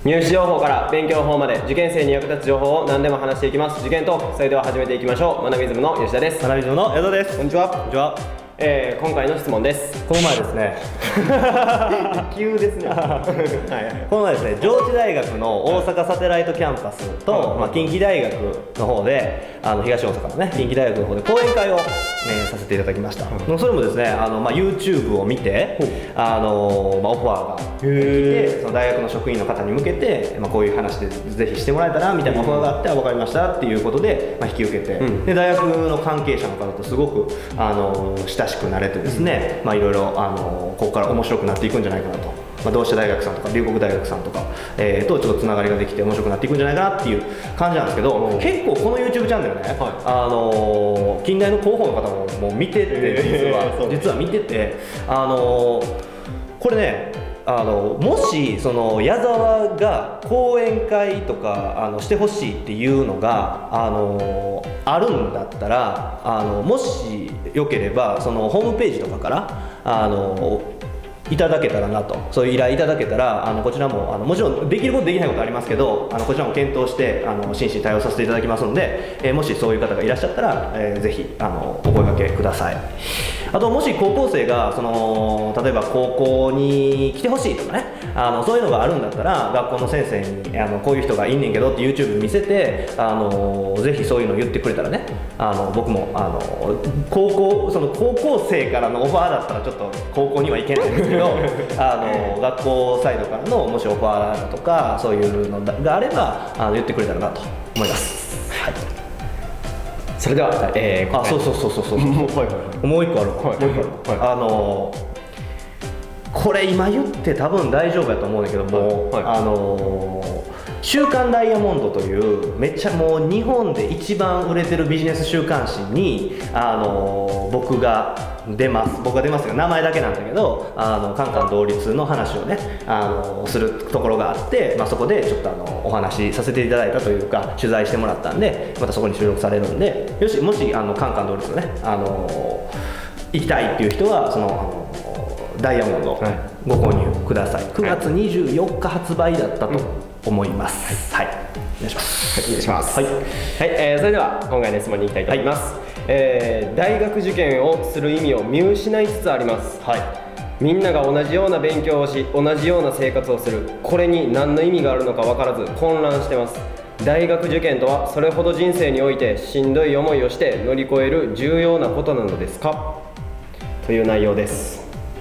入試情報から勉強法まで受験生に役立つ情報を何でも話していきます。受験トーク、それでは始めていきましょう。学びズムの吉田です。 学びズムの矢田です。 こんにちは。 こんにちは。 今回の質問です。 この前ですね急ですねこの前ですね、上智大学の大阪サテライトキャンパスと、近畿大学の方で東大阪のね近畿大学の方で講演会を、させていただきました、それもですねYouTube を見て、オファーが来て、その大学の職員の方に向けて、こういう話でぜひしてもらえたらみたいなオファーがあって、分かりましたっていうことで、引き受けて、で大学の関係者の方とすごく親しくなれてですね、いろいろここから面白くなっていくんじゃないかなと。同志社大学さんとか龍谷大学さんとか、とちょっとつながりができて面白くなっていくんじゃないかなっていう感じなんですけど、結構この YouTube チャンネルね、近大の広報の方も見てて、実は見てて、これね、もしその矢沢が講演会とかしてほしいっていうのがあるんだったら、もしよければそのホームページとかからいただけたらなと、そういう依頼いただけたらこちらももちろんできることできないことありますけど、こちらも検討して真摯に対応させていただきますので、もしそういう方がいらっしゃったら、ぜひお声掛けください。あともし高校生が例えば高校に来てほしいとかね、そういうのがあるんだったら学校の先生にこういう人がいんねんけどって YouTube 見せてぜひそういうのを言ってくれたらね、僕も高校生からのオファーだったらちょっと高校には行けないんですけど学校サイドからのもしオファーだとかそういうのがあれば言ってくれたらなと思います。はい、 それでは、 そうもう一個ある、これ今言って多分大丈夫やと思うんだけども、週刊ダイヤモンドというめっちゃもう日本で一番売れてるビジネス週刊誌に僕が出ますが名前だけなんだけどカンカン同率の話をねするところがあって、そこでちょっとお話しさせていただいたというか取材してもらったんで、またそこに収録されるんで、もしカンカン同率のね行きたいっていう人はそのダイヤモンドをご購入ください。9月24日発売だったと思います。はい、お願いします。 お願いします。それでは今回の質問に行きたいと思います。大学受験をする意味を見失いつつあります。みんなが同じような勉強をし同じような生活をする、これに何の意味があるのか分からず混乱してます。大学受験とはそれほど人生においてしんどい思いをして乗り越える重要なことなのですか、という内容です。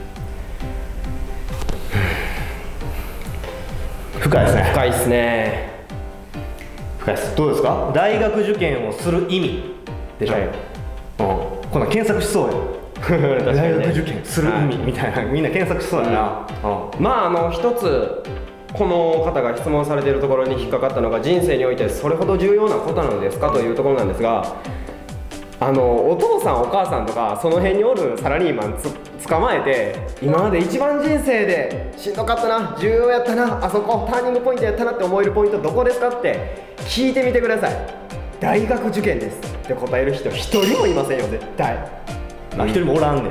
深いですね。 深いですね。 深いです。どうですか？大学受験をする意味でしょ。こんな検索しそうや大学受験する意味みたいな、みんな検索しそうやな。 一つこの方が質問されているところに引っかかったのが、人生においてそれほど重要なことなのですかというところなんですが、お父さんお母さんとかその辺におるサラリーマン捕まえて、今まで一番人生でしんどかったな、重要やったな、あそこターニングポイントやったなって思えるポイントどこですかって聞いてみてください。大学受験ですって答える人一人もいませんよ、絶対。 一人もおらんねん。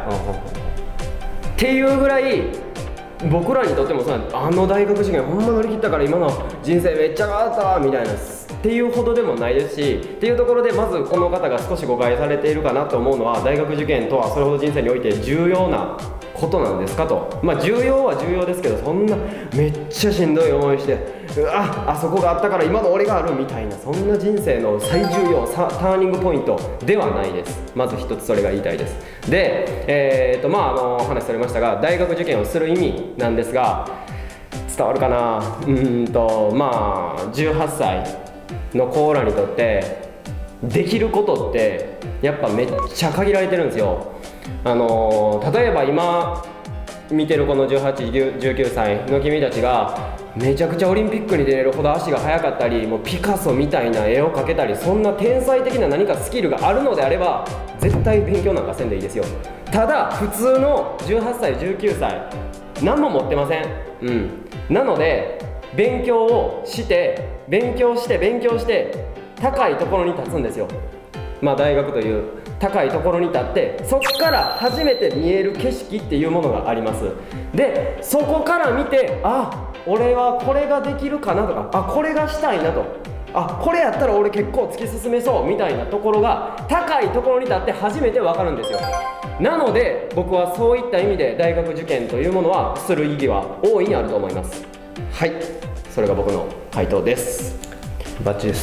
っていうぐらい僕らにとっても大学受験ほんま乗り切ったから今の人生めっちゃ変わったわみたいなっていうほどでもないですし、っていうところでまずこの方が少し誤解されているかなと思うのは、大学受験とはそれほど人生において重要なことなんですかと。重要は重要ですけど、そんなめっちゃしんどい思いしてあそこがあったから今の俺があるみたいな、そんな人生の最重要ターニングポイントではないです。まず一つそれが言いたいです。で話されましたが、大学受験をする意味なんですが、伝わるかな。18歳の子らにとってできることってやっぱめっちゃ限られてるんですよ。例えば今見てるこの18、19歳の君たちがめちゃくちゃオリンピックに出れるほど足が速かったり、もうピカソみたいな絵を描けたり、そんな天才的な何かスキルがあるのであれば絶対勉強なんかせんでいいですよ。ただ普通の18歳19歳何も持ってません。なので勉強をして勉強して高いところに立つんですよ。大学という高いところに立ってそこから初めて見える景色っていうものがあります。でそこから見て、あ、俺はこれができるかなとか、あ、これがしたいなと、あ、これやったら俺結構突き進めそうみたいなところが高いところに立って初めて分かるんですよ。なので僕はそういった意味で大学受験というものはする意義は大いにあると思います。はい、それが僕の回答です。 バッチリです。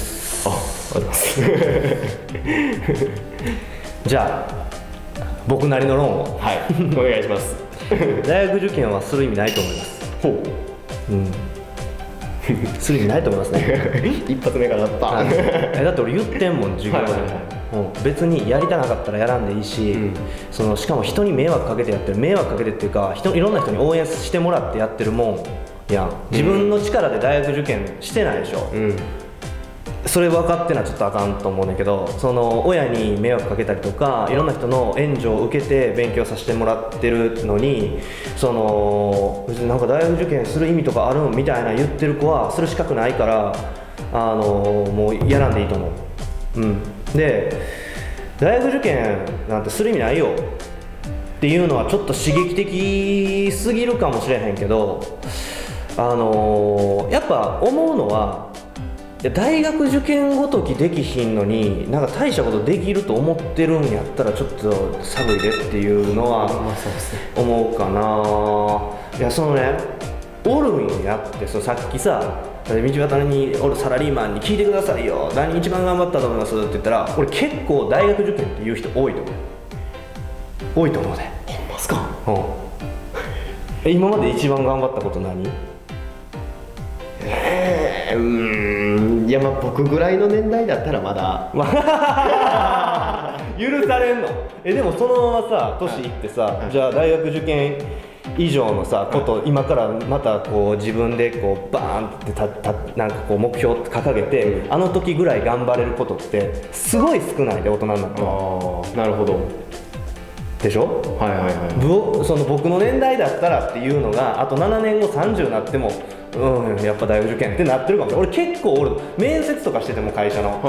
ありがとうございます。 じゃあ僕なりの論をはいお願いします。 大学受験はする意味ないと思います。 ほう、 する意味ないと思いますね。 一発目からだった。 だって俺言ってんもん授業で、別にやりたなかったらやらんでいいし、しかも人に迷惑かけてやってる、迷惑かけてっていうかいろんな人に応援してもらってやってるもんやん。自分の力で大学受験してないでしょ、それ分かってのはちょっとあかんと思うねんけど、親に迷惑かけたりとかいろんな人の援助を受けて勉強させてもらってるのに、別になんか大学受験する意味とかあるんみたいな言ってる子はする資格ないから、もうやらんでいいと思う。で大学受験なんてする意味ないよっていうのはちょっと刺激的すぎるかもしれへんけど、やっぱ思うのは、大学受験ごときできひんのになんか大したことできると思ってるんやったらちょっと寒いでっていうのは思うかな。いやおるんやって、さっきさ道端におるサラリーマンに聞いてくださいよ、何一番頑張ったと思いますって言ったら、俺結構大学受験って言う人多いと思う。多いと思うね。 ほんますか。 今まで一番頑張ったこと何？ いや、僕ぐらいの年代だったらまだ許されんの？でもそのままさ年いってさ、じゃあ大学受験以上のさこと今からまたこう自分でこうバーンってなんかこう目標掲げて、あの時ぐらい頑張れることってすごい少ないで、大人になったら。 なるほどでしょ。僕の年代だったらっていうのがあと7年後30になってもやっぱ大学受験ってなってるかもしれない。俺結構面接とかしてても会社の、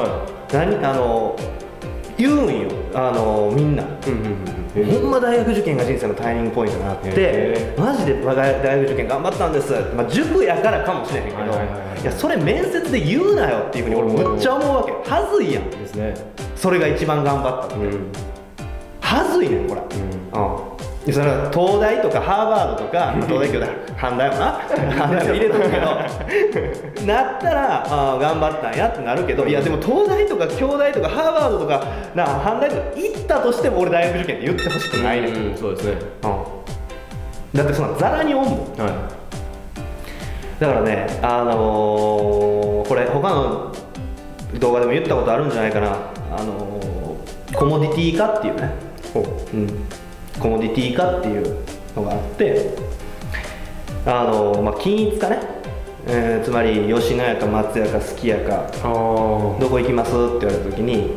言うんよみんな、ほんま大学受験が人生のターニングポイントになって、マジで大学受験頑張ったんです、塾やからかもしれへんけど、いやそれ面接で言うなよっていうふうに俺むっちゃ思うわけ。はずいやんですね、それが一番頑張ったって、はずいねんこれ。それは東大とかハーバードとか、東大京だ阪大もな阪大も入れとくけどなったら頑張ったんやってなるけど、いやでも東大とか京大とかハーバードとか阪大とか行ったとしても俺大学受験って言ってほしくないねん。 そうですね。 だってそんなザラにおんもん。だからねこれ他の動画でも言ったことあるんじゃないかな、コモディティ化っていうね、コモディティ化っていうのがあって、均一化ね、つまり吉野家か松屋かすき家かどこ行きますって言われた時に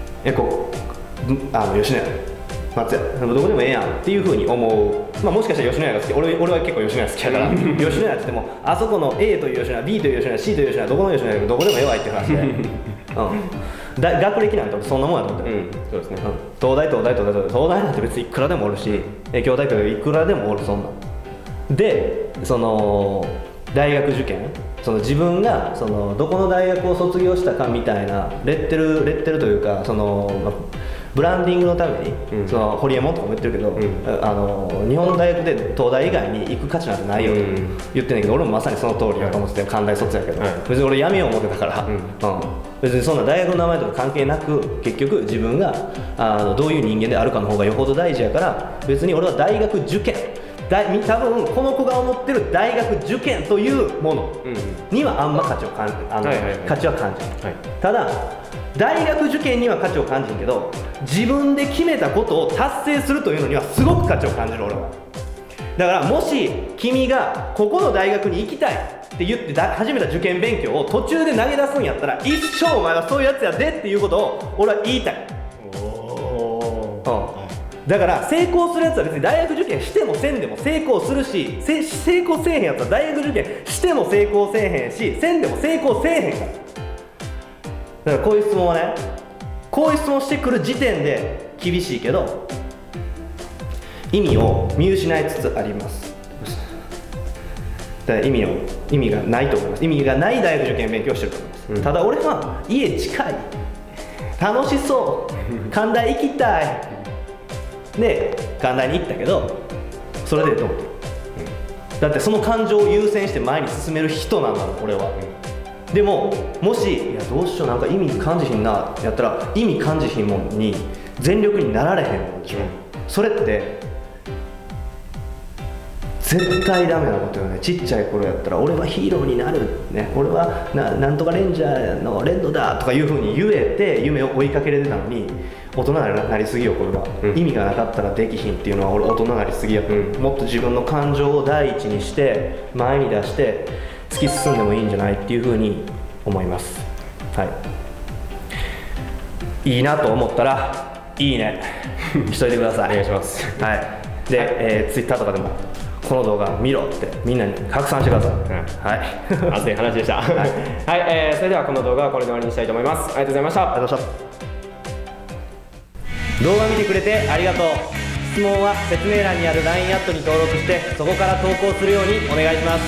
吉野家松屋どこでもええやんっていうふうに思う。もしかしたら吉野家が好き、俺は結構吉野家好きやから吉野家って言ってもあそこの A という吉野家 B という吉野家 C という吉野家どこの吉野家どこでもええわいって話で学歴なんてそんなもんやと思ってる。そうですね。東大なんて別にいくらでもおるし、京大とかいくらでもおる。そんなんで大学受験、自分がどこの大学を卒業したかみたいなレッテルというかブランディングのために、ホリエモンとかも言ってるけど、日本の大学で東大以外に行く価値なんてないよと言ってんねんけど、俺もまさにその通りだと思ってて、関大卒やけど、別に俺辞めよう思ってたから、別にそんな大学の名前とか関係なく、結局自分がどういう人間であるかの方がよほど大事やから、別に俺は大学受験多分この子が思ってる大学受験というものにはあんま価値を感じ価値は感じない、ただ大学受験には価値を感じるけど、自分で決めたことを達成するというのにはすごく価値を感じる俺は。だからもし君がここの大学に行きたいって言って始めた受験勉強を途中で投げ出すんやったら、一生お前はそういうやつやでっていうことを俺は言いたい。だから成功するやつは別に大学受験してもせんでも成功するし、成功せえへんやつは大学受験しても成功せえへんし、せんでも成功せえへんから。だからこういう質問はね、こういう質問してくる時点で厳しいけど意味を見失いつつあります。だから意味がないと思います。意味がない大学受験勉強をしてると思います、ただ俺は家近い、楽しそう関大行きたいで関大に行ったけど、それでどう、だってその感情を優先して前に進める人なんだろ俺は、でももしいやどうしようなんか意味感じひんなやったら、意味感じひんもんに全力になられへんもん、それって絶対ダメなことよね。ちっちゃい頃やったら俺はヒーローになる、ね、俺はなんとかレンジャーのレンドだとかいう風に言えて夢を追いかけれてたのに、大人になりすぎよこれは、意味がなかったらできひんっていうのは俺大人になりすぎや、もっと自分の感情を第一にして前に出して突き進んでもいいんじゃないっていう風に思います。はい、いいなと思ったらいいねしといてください。 お願いします。 はい、で、Twitter とかでもこの動画見ろってみんなに拡散してください。はい、 熱い話でした。はい、それではこの動画はこれで終わりにしたいと思います。ありがとうございました。 ありがとうございました。動画見てくれてありがとう。質問は説明欄にある LINE アットに登録してそこから投稿するようにお願いします。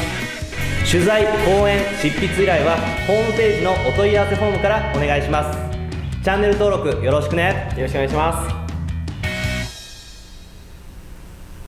取材、講演、執筆依頼はホームページのお問い合わせフォームからお願いします。チャンネル登録よろしくね。 よろしくお願いします。